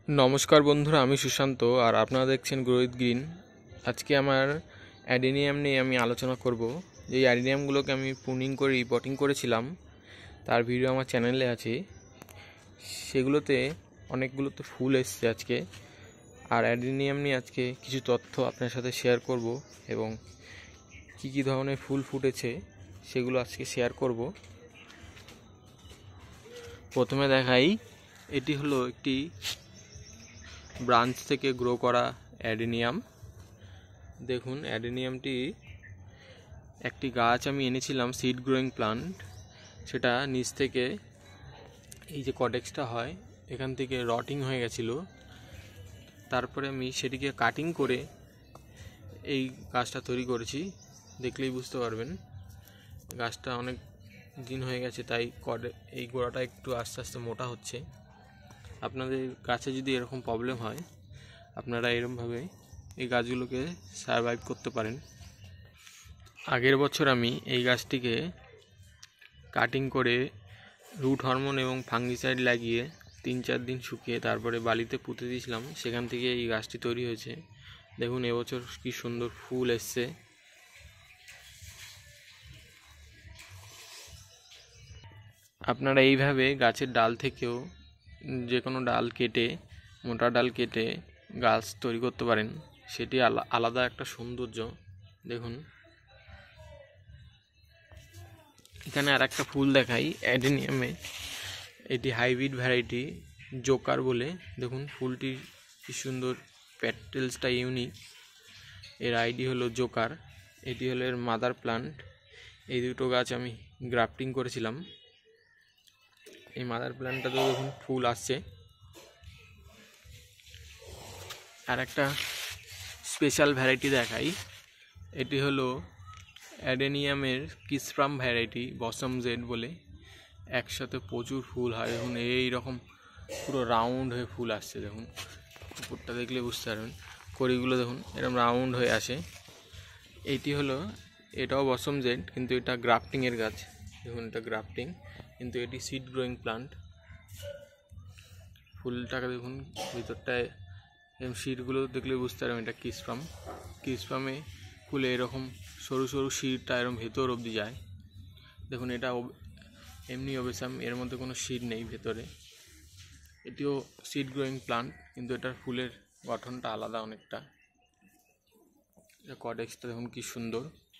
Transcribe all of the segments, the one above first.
নমস্কার বন্ধুরা, আমি সুশান্ত আর আপনারা দেখছেন গ্রোথ গ্রিন। আজকে আমার অ্যাডেনিয়াম নিয়ে আমি আলোচনা করব। যে অ্যাডেনিয়ামগুলোকে আমি প্রুনিং করে রিপোর্টিং করেছিলাম, তার ভিডিও আমার চ্যানেলে আছে। সেগুলোতে অনেকগুলোতে ফুল এসছে আজকে। আর অ্যাডেনিয়াম নিয়ে আজকে কিছু তথ্য আপনার সাথে শেয়ার করব এবং কী কী ধরনের ফুল ফুটেছে সেগুলো আজকে শেয়ার করব। প্রথমে দেখাই, এটি হলো একটি ব্রাঞ্চ থেকে গ্রো করা অ্যাডেনিয়াম। দেখুন, অ্যাডেনিয়ামটি একটি গাছ আমি এনেছিলাম, সিড গ্রোয়িং প্লান্ট। সেটা নিচ থেকে এই যে কটেক্সটা হয় এখান থেকে রটিং হয়ে গেছিলো। তারপরে আমি সেটিকে কাটিং করে এই গাছটা তৈরি করেছি। দেখলেই বুঝতে পারবেন গাছটা অনেক দিন হয়ে গেছে, তাই এই গোড়াটা একটু আস্তে আস্তে মোটা হচ্ছে। আপনাদের গাছে যদি এরকম প্রবলেম হয়, আপনারা এরকমভাবে এই গাছগুলোকে সারভাইভ করতে পারেন। আগের বছর আমি এই গাছটিকে কাটিং করে রুট হরমোন এবং ফাঙ্গিসাইড লাগিয়ে 3-4 দিন শুকিয়ে তারপরে বালিতে পুঁতে দিয়েছিলাম। সেখান থেকে এই গাছটি তৈরি হয়েছে। দেখুন এবছর কি সুন্দর ফুল এসছে। আপনারা এইভাবে গাছের ডাল থেকেও যে কোনো ডাল কেটে, মোটা ডাল কেটে গাছ তৈরি করতে পারেন। সেটি আলাদা একটা সৌন্দর্য। দেখুন এখানে আর একটা ফুল দেখাই অ্যাডেনিয়ামে। এটি হাইব্রিড ভ্যারাইটি জোকার বলে। দেখুন ফুলটি কি সুন্দর, প্যাটেলসটা ইউনিক। এর আইডি হলো জোকার। এটি হলো এর মাদার প্লান্ট। এই দুটো গাছ আমি গ্রাফটিং করেছিলাম। এই মাদার প্লান্টটাতেও দেখুন ফুল আসছে। আর একটা স্পেশাল ভ্যারাইটি দেখাই, এটি হলো অ্যাডেনিয়ামের কিসফ্রাম ভ্যারাইটি বসম জেড বলে। একসাথে প্রচুর ফুল হয়। দেখুন এই রকম পুরো রাউন্ড হয়ে ফুল আসছে। দেখুন উপরটা দেখলে বুঝতে পারবেন, কড়িগুলো দেখুন এরকম রাউন্ড হয়ে আসে। এইটি হলো, এটাও বসম জেড, কিন্তু এটা গ্রাফটিংয়ের গাছ। দেখুন এটা গ্রাফটিং, কিন্তু এটি সিড গ্রোয়িং প্লান্ট। ফুলটাকে দেখুন ভিতরটায় এরকম সিডগুলো দেখলে বুঝতে পারবেন এটা কিসফ্রাম। কিসফ্রামে ফুলে এরকম সরু সরু সিডটা এরকম ভেতর অবধি যায়। দেখুন এটা এমনি ওবেসাম, এর মধ্যে কোনো সিড নেই ভেতরে। এটিও সিড গ্রোয়িং প্লান্ট, কিন্তু এটার ফুলের গঠনটা আলাদা অনেকটা। কটেক্সটা দেখুন কি সুন্দর।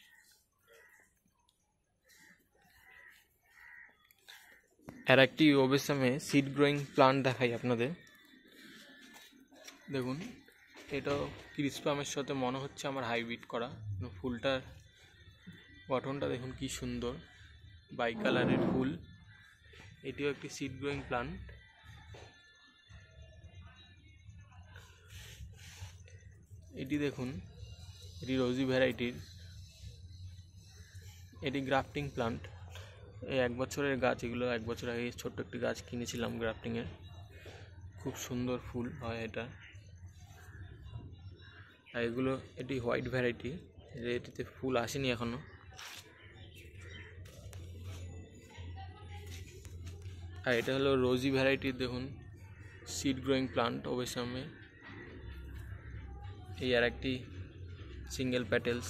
আর একটি ওবেসামে সিড গ্রোয়িং প্লান্ট দেখাই আপনাদের। দেখুন এটাও ক্রিসপামের সাথে মনে হচ্ছে আমার হাইব্রিড করা। ফুলটার গঠনটা দেখুন কি সুন্দর, বাই কালারের ফুল। এটিও একটি সিড গ্রোয়িং প্লান্ট। এটি দেখুন, এটি রোজি ভ্যারাইটির। এটি গ্রাফটিং প্লান্ট। এই 1 বছরের গাছ এগুলো। 1 বছর আগে ছোট্ট একটি গাছ কিনেছিলাম গ্রাফটিংয়ের। খুব সুন্দর ফুল হয় এটা। আর এগুলো, এটি হোয়াইট ভ্যারাইটি, এটিতে ফুল আসেনি এখনো। আর এটা হলো রোজি ভ্যারাইটির। দেখুন সিড গ্রোয়িং প্লান্ট ওবেসামে। এই আর একটি সিঙ্গেল প্যাটেলস।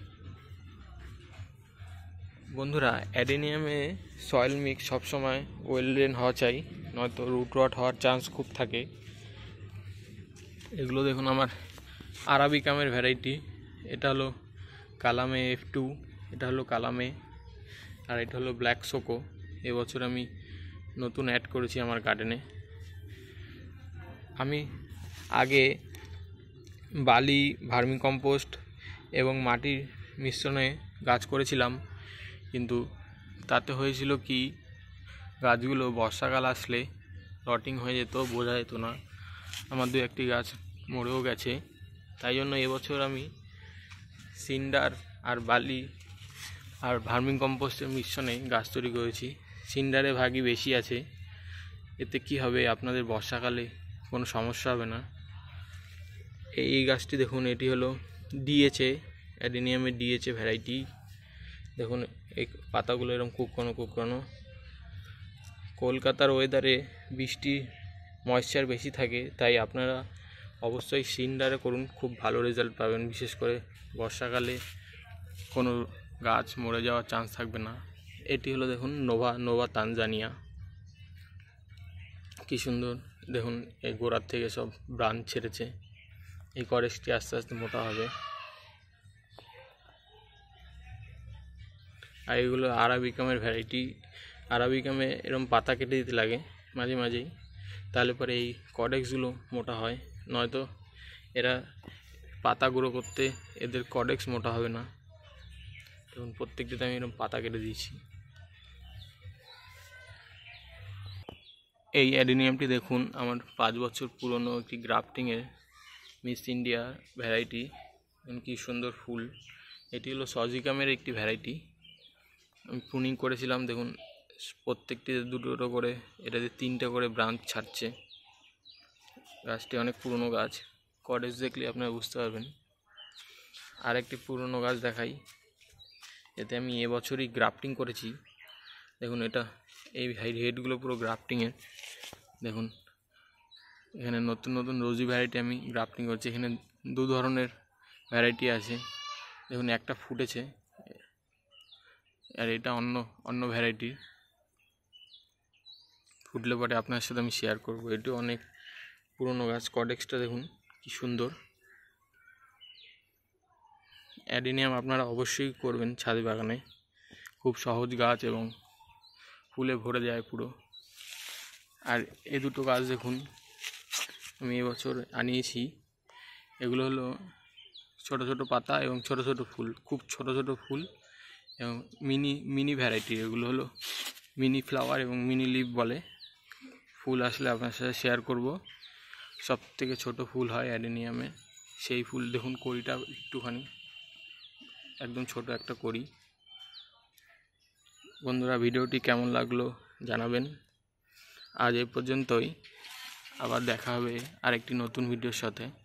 বন্ধুরা, অ্যাডেনিয়ামে সয়েল মিক্স সবসময় ওয়েল ড্রেন হওয়া চাই, নয়তো রুট রট হওয়ার চান্স খুব থাকে। এগুলো দেখুন আমার আরাবিকামের ভ্যারাইটি। এটা হলো কালামে F2, এটা হলো কালামে, আর এটা হলো ব্ল্যাক সোকো। এবছর আমি নতুন অ্যাড করেছি আমার গার্ডেনে। আমি আগে বালি, ভার্মি কম্পোস্ট এবং মাটির মিশ্রণে গাছ করেছিলাম, কিন্তু তাতে হয়েছিল কি, গাছগুলো বর্ষাকাল আসলে রটিং হয়ে যেত, বোঝা যেত না। আমার 2-1টি গাছ মরেও গেছে। তাই জন্য এবছর আমি সিন্ডার আর বালি আর ভার্মি কম্পোস্টের মিশ্রণে গাছ তৈরি করেছি। সিন্ডারে ভাগই বেশি আছে। এতে কি হবে, আপনাদের বর্ষাকালে কোনো সমস্যা হবে না। এই গাছটি দেখুন, এটি হলো ডিএচএ, অ্যাডেনিয়ামের ডিএচএ ভ্যারাইটি। দেখুন এই পাতাগুলো এরকম কুকনো কুকনো। কলকাতার ওয়েদারে বৃষ্টি ময়েশ্চার বেশি থাকে, তাই আপনারা অবশ্যই সিন্ডারে করুন, খুব ভালো রেজাল্ট পাবেন। বিশেষ করে বর্ষাকালে কোনো গাছ মরে যাওয়ার চান্স থাকবে না। এটি হলো দেখুন নোভা তানজানিয়া, কি সুন্দর দেখুন, এই গোড়ার থেকে সব ব্রাঞ্চ ছেড়েছে। এই করেক্সটি আস্তে আস্তে মোটা হবে। আর এগুলো আরাবিকামের ভ্যারাইটি। আরাবিকামে এরকম পাতা কেটে দিতে লাগে মাঝে মাঝেই, তাহলে পরে এই কডেক্সগুলো মোটা হয়, নয়তো এরা পাতা গ্রো করতে এদের কডেক্স মোটা হবে না। দেখুন প্রত্যেকটিতে আমি এরকম পাতা কেটে দিয়েছি। এই অ্যাডেনিয়ামটি দেখুন, আমার 5 বছর পুরনো একটি গ্রাফটিংয়ের মিস ইন্ডিয়া ভ্যারাইটি। কি সুন্দর ফুল। এটি হলো সজিকামের একটি ভ্যারাইটি। আমি প্রুনিং করেছিলাম, দেখুন প্রত্যেকটিতে দুটো করে, এটাতে 3টে করে ব্রাঞ্চ ছাড়ছে। গাছটি অনেক পুরনো গাছ, কডেক্স দেখলে আপনারা বুঝতে পারবেন। আর একটি পুরনো গাছ দেখাই, এতে আমি এবছরই গ্রাফটিং করেছি। দেখুন এটা, এই হেডগুলো পুরো গ্রাফটিংয়ের। দেখুন এখানে নতুন নতুন রোজি ভ্যারাইটি আমি গ্রাফটিং করছি। এখানে 2 ধরনের ভ্যারাইটি আছে। দেখুন একটা ফুটেছে, আর এটা অন্য ভ্যারাইটি। ফুটলে পরে আপনার সাথে আমি শেয়ার করব। এটিও অনেক পুরনো গাছ। কডেক্সটা দেখুন কি সুন্দর। অ্যাডেনিয়াম আপনারা অবশ্যই করবেন ছাদ বাগানে, খুব সহজ গাছ এবং ফুলে ভরে যায় পুরো। আর এই দুটো গাছ দেখুন আমি এবছর আনিয়েছি। এগুলো হলো ছোট ছোট পাতা এবং ছোট ছোট ফুল, খুব ছোট ছোট ফুল এবং মিনি ভ্যারাইটি। এগুলো হলো মিনি ফ্লাওয়ার এবং মিনি লিফ বলে। ফুল আসলে আপনার সাথে শেয়ার করব। সব থেকে ছোট ফুল হয় অ্যাডেনিয়ামে, সেই ফুল দেখুন। কড়িটা একটুখানি, একদম ছোট একটা কড়ি। বন্ধুরা ভিডিওটি কেমন লাগলো জানাবেন। আজ এই পর্যন্তই, আবার দেখা হবে আরেকটি নতুন ভিডিওর সাথে।